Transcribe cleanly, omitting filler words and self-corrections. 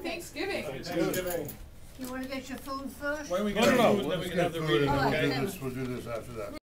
Thanksgiving. Thanksgiving. You wanna get your food first? Why don't we No, get no, our no, food and then we let's can get have the food reading, and All right, we'll okay? then. we'll do this after that.